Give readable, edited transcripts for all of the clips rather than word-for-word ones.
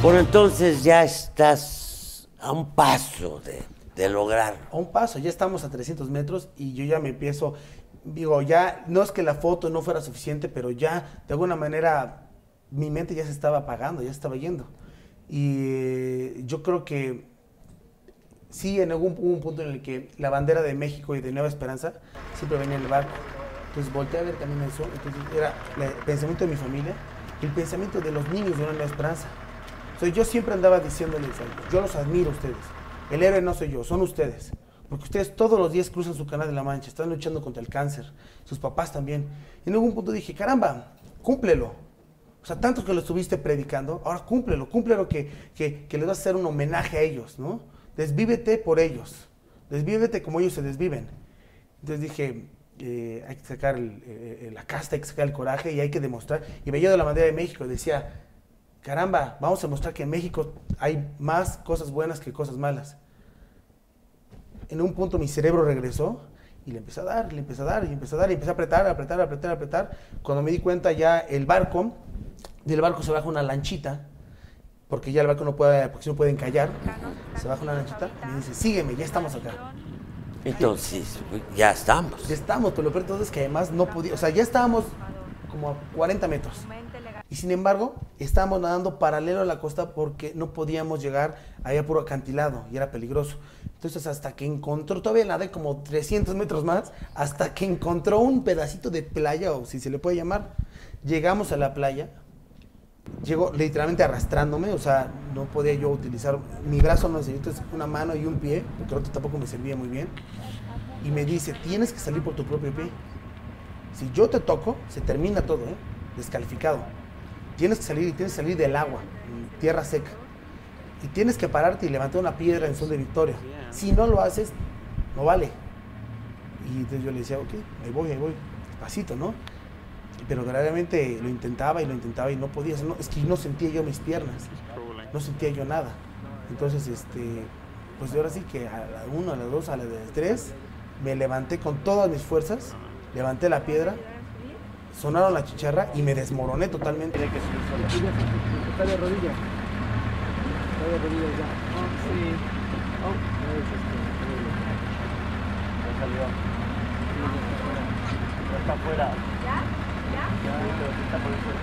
Bueno, entonces ya estás a un paso de lograrlo. A un paso, ya estamos a 300 metros y yo ya me empiezo, digo, ya no es que la foto no fuera suficiente, pero ya de alguna manera mi mente ya se estaba apagando, ya estaba yendo. Y yo creo que sí, hubo un punto en el que la bandera de México y de Nueva Esperanza siempre venía en el barco. Entonces volteé a ver también eso, entonces era el pensamiento de mi familia y el pensamiento de los niños de una Nueva Esperanza. Entonces yo siempre andaba diciéndoles, yo los admiro a ustedes, el héroe no soy yo, son ustedes, porque ustedes todos los días cruzan su Canal de la Mancha, están luchando contra el cáncer, sus papás también. Y en algún punto dije, caramba, cúmplelo. O sea, tanto que lo estuviste predicando, ahora cúmplelo que les vas a hacer un homenaje a ellos, ¿no? Desvívete por ellos, desvívete como ellos se desviven. Entonces dije, hay que sacar la casta, hay que sacar el coraje y hay que demostrar. Y veía de la bandera de México y decía, caramba, vamos a mostrar que en México hay más cosas buenas que cosas malas. En un punto mi cerebro regresó y le empecé a dar, le empecé a dar, y empecé a dar, y empecé a apretar. Cuando me di cuenta ya del barco se baja una lanchita, porque ya el barco no puede, porque si no puede encallar, se baja una lanchita y me dice, sígueme, ya estamos acá. Entonces, ya estamos. Ya estamos, pero lo peor de todo es que además no podía, o sea, ya estábamos como a 40 metros. Y sin embargo, estábamos nadando paralelo a la costa porque no podíamos llegar allá puro acantilado y era peligroso. Entonces, hasta que encontró, todavía nadé como 300 metros más, hasta que encontró un pedacito de playa, o si se le puede llamar, llegamos a la playa. Llegó literalmente arrastrándome, o sea, no podía yo utilizar, mi brazo no necesito, es una mano y un pie, porque el otro tampoco me servía muy bien. Y me dice, tienes que salir por tu propio pie. Si yo te toco, se termina todo, descalificado. Tienes que salir del agua, en tierra seca. Y tienes que pararte y levantar una piedra en son de victoria. Si no lo haces, no vale. Y entonces yo le decía, ok, ahí voy, despacito, ¿no? Pero verdaderamente lo intentaba y no podía. No, es que no sentía yo mis piernas, no sentía yo nada. Entonces, pues ahora sí que a la 1, a la 2, a la 3, me levanté con todas mis fuerzas, levanté la piedra, sonaron la chicharra y me desmoroné totalmente. Tiene que subir solo. Está de rodillas. Está de rodillas ya. Sí. Ya salió. Ya está afuera. ¿Ya? Ya, pero está por eso.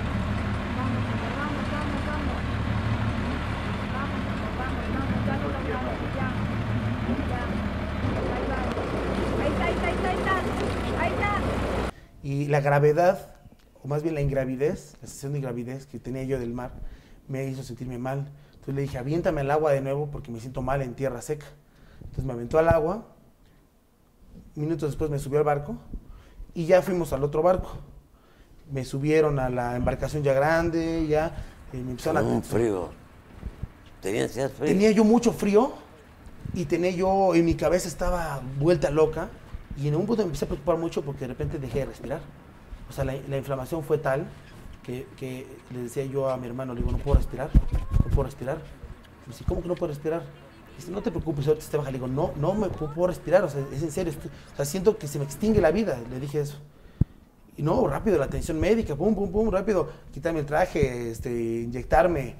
Ahí está. Y la gravedad, o más bien la ingravidez, la sensación de ingravidez que tenía yo del mar, me hizo sentirme mal. Entonces le dije, aviéntame al agua de nuevo porque me siento mal en tierra seca. Entonces me aventó al agua, minutos después me subió al barco y ya fuimos al otro barco. Me subieron a la embarcación ya grande, ya me empezaron Con un frío. ¿Tenías frío? Tenía yo mucho frío y en mi cabeza estaba vuelta loca y en un punto me empecé a preocupar mucho porque de repente dejé de respirar. O sea, la inflamación fue tal que le decía yo a mi hermano, le digo, no puedo respirar. Me dice, ¿cómo que no puedo respirar? Dice, no te preocupes, ahorita te baja. Le digo, no me puedo respirar, o sea, es en serio. O sea, siento que se me extingue la vida, le dije eso. Y no, rápido, la atención médica, pum, rápido, quitarme el traje, inyectarme,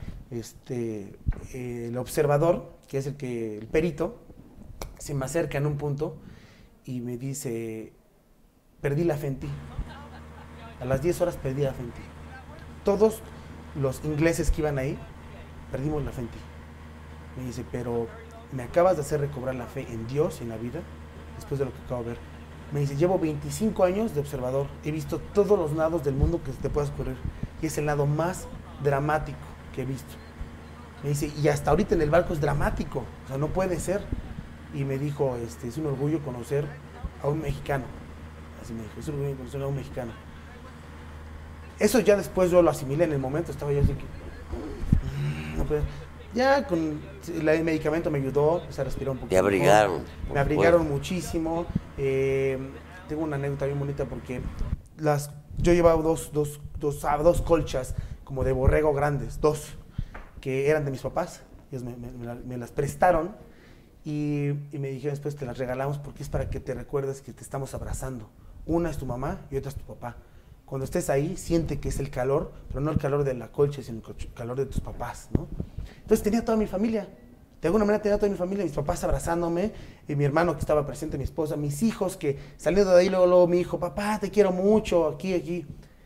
el observador, que es el perito, se me acerca en un punto y me dice, perdí la fe en ti. A las 10 horas perdí la fe en ti. Todos los ingleses que iban ahí, perdimos la fe en ti. Me dice, pero me acabas de hacer recobrar la fe en Dios y en la vida, después de lo que acabo de ver. Me dice, llevo 25 años de observador, he visto todos los nados del mundo que te puedas ocurrir, y es el nado más dramático que he visto. Me dice, y hasta ahorita en el barco es dramático, o sea, no puede ser. Y me dijo, es un orgullo conocer a un mexicano. Así me dijo, es un orgullo conocer a un mexicano. Eso ya después yo lo asimilé en el momento, estaba yo así que... No puede. Ya con el medicamento me ayudó, empecé a respirar un poquito. Te abrigaron. Me abrigaron muchísimo. Tengo una anécdota bien bonita porque yo llevaba dos colchas como de borrego grandes, que eran de mis papás. Ellos me las prestaron y me dijeron después te las regalamos porque es para que te recuerdes que te estamos abrazando. Una es tu mamá y otra es tu papá. cuando estés ahí, siente que es el calor, pero no el calor de la colcha, sino el calor de tus papás, ¿no? Entonces tenía toda mi familia, de alguna manera tenía toda mi familia, mis papás abrazándome, y mi hermano que estaba presente, mi esposa, mis hijos que saliendo de ahí, luego mi hijo, papá, te quiero mucho, aquí.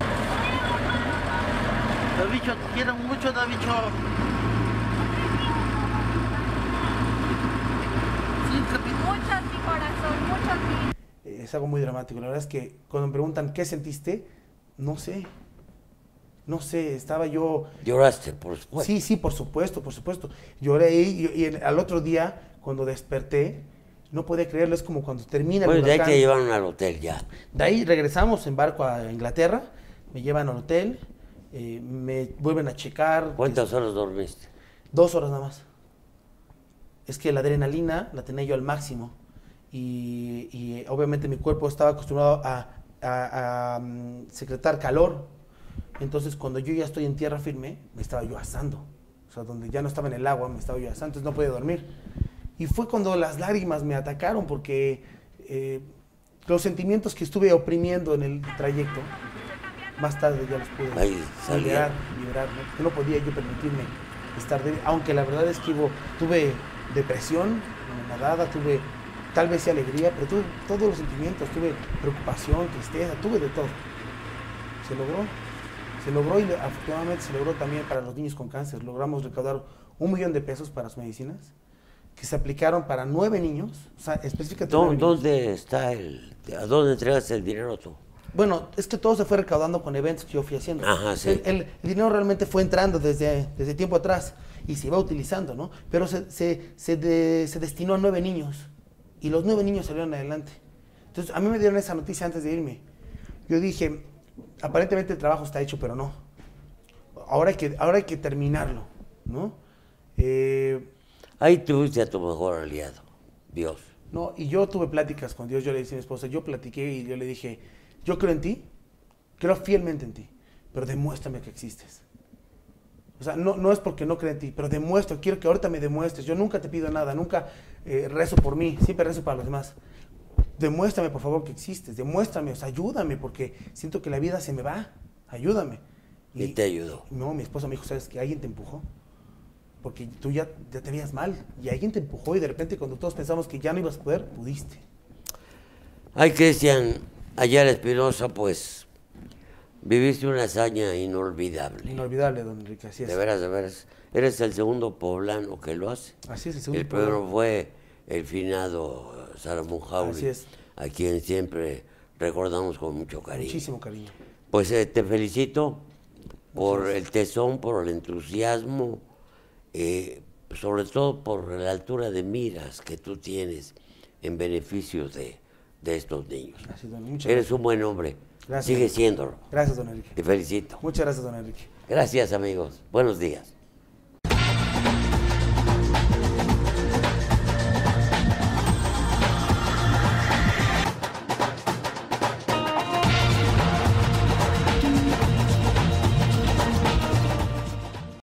Davicho, te quiero mucho, Davicho. Sí, Mucho mi corazón, mucho mi. Es algo muy dramático. La verdad es que cuando me preguntan qué sentiste, no sé. No sé, estaba yo... Lloraste, por supuesto. Sí, por supuesto. Lloré y al otro día, cuando desperté, no podía creerlo. Es como cuando termina el Bueno, de ahí huracán. te llevaron al hotel ya. De ahí regresamos en barco a Inglaterra, me llevan al hotel, me vuelven a checar. ¿Cuántas horas dormiste? 2 horas nada más. Es que la adrenalina la tenía yo al máximo y obviamente mi cuerpo estaba acostumbrado a secretar calor. Entonces cuando yo ya estoy en tierra firme, me estaba yo asando. O sea, donde ya no estaba en el agua, me estaba yo asando, entonces no podía dormir. Y fue cuando las lágrimas me atacaron porque los sentimientos que estuve oprimiendo en el trayecto, más tarde ya los pude Ahí liberar, ¿no? Porque no podía yo permitirme estar débil, aunque la verdad es que tuve depresión, nadada, tuve tal vez sí alegría, pero tuve todos los sentimientos, tuve preocupación, tristeza, tuve de todo. Se logró y afortunadamente se logró también para los niños con cáncer. Logramos recaudar $1 millón de pesos para sus medicinas, que se aplicaron para 9 niños, o sea, específicamente 9 niños. ¿Dónde está a dónde entregaste el dinero tú? Bueno, es que todo se fue recaudando con eventos que yo fui haciendo. Ajá, sí. El dinero realmente fue entrando desde tiempo atrás y se iba utilizando, ¿no? Pero se destinó a 9 niños y los 9 niños salieron adelante. Entonces, a mí me dieron esa noticia antes de irme. Yo dije, aparentemente el trabajo está hecho, pero no. Ahora hay que terminarlo, ¿no? Ahí tuviste a tu mejor aliado, Dios. No, y yo tuve pláticas con Dios. Yo le dije a mi esposa, yo platiqué y yo le dije, yo creo en ti, creo fielmente en ti, pero demuéstrame que existes. O sea, no es porque no creo en ti, pero quiero que ahorita me demuestres. Yo nunca te pido nada, nunca rezo por mí, siempre rezo para los demás. Demuéstrame, por favor, que existes, demuéstrame, o sea, ayúdame, porque siento que la vida se me va, ayúdame. ¿Y te ayudó? No, mi esposa me dijo, ¿sabes qué? Alguien te empujó, porque tú ya te veías mal, y alguien te empujó, y de repente cuando todos pensamos que ya no ibas a poder, pudiste. Ay, Cristian Ayala Espinosa, pues, viviste una hazaña inolvidable. Inolvidable, don Enrique, así es. De veras. Eres el segundo poblano que lo hace. Así es, el segundo El primero poblano. fue el finado Salomón Jauli, Así es. a quien siempre recordamos con mucho cariño. Muchísimo cariño. Pues te felicito por el tesón, por el entusiasmo, sobre todo por la altura de miras que tú tienes en beneficio de estos niños. Así, don, muchas Eres gracias. un buen hombre. Gracias. Sigue siéndolo. Gracias, don Enrique. Te felicito. Muchas gracias, don Enrique. Gracias, amigos. Buenos días.